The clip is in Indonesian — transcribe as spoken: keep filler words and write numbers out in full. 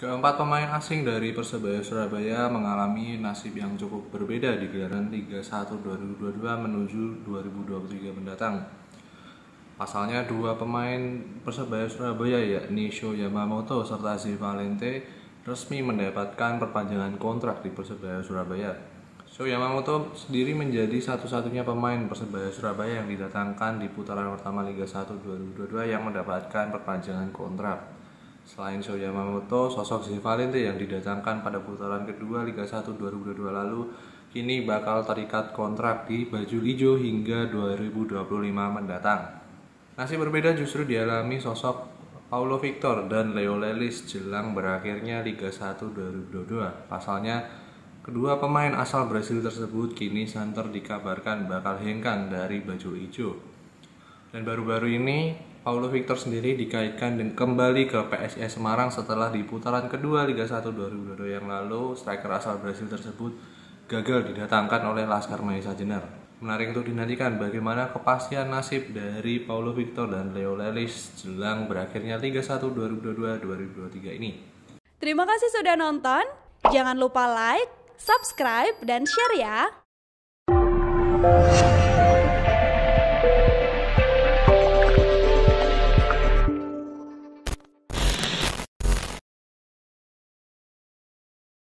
Keempat pemain asing dari Persebaya Surabaya mengalami nasib yang cukup berbeda di gelaran Liga satu dua ribu dua puluh dua menuju dua ribu dua puluh tiga mendatang. Pasalnya dua pemain Persebaya Surabaya yakni Sho Yamamoto serta Zee Valente resmi mendapatkan perpanjangan kontrak di Persebaya Surabaya. Sho Yamamoto sendiri menjadi satu-satunya pemain Persebaya Surabaya yang didatangkan di putaran pertama Liga satu dua ribu dua puluh dua yang mendapatkan perpanjangan kontrak. Selain Sho Yamamoto, sosok Zee Valente yang didatangkan pada putaran kedua Liga satu dua ribu dua puluh dua lalu kini bakal terikat kontrak di baju hijau hingga dua ribu dua puluh lima mendatang. Nasib berbeda justru dialami sosok Paulo Victor dan Leo Lelis jelang berakhirnya Liga satu dua ribu dua puluh dua. Pasalnya, kedua pemain asal Brasil tersebut kini santer dikabarkan bakal hengkang dari baju hijau. Dan baru-baru ini Paulo Victor sendiri dikaitkan dan kembali ke P S I S Semarang setelah di putaran kedua Liga satu dua ribu dua puluh dua yang lalu striker asal Brasil tersebut gagal didatangkan oleh Laskar Mahesa Jenar. Menarik untuk dinantikan bagaimana kepastian nasib dari Paulo Victor dan Leo Lelis jelang berakhirnya Liga satu dua ribu dua puluh dua dua ribu dua puluh tiga ini. Terima kasih sudah nonton. Jangan lupa like, subscribe, dan share ya.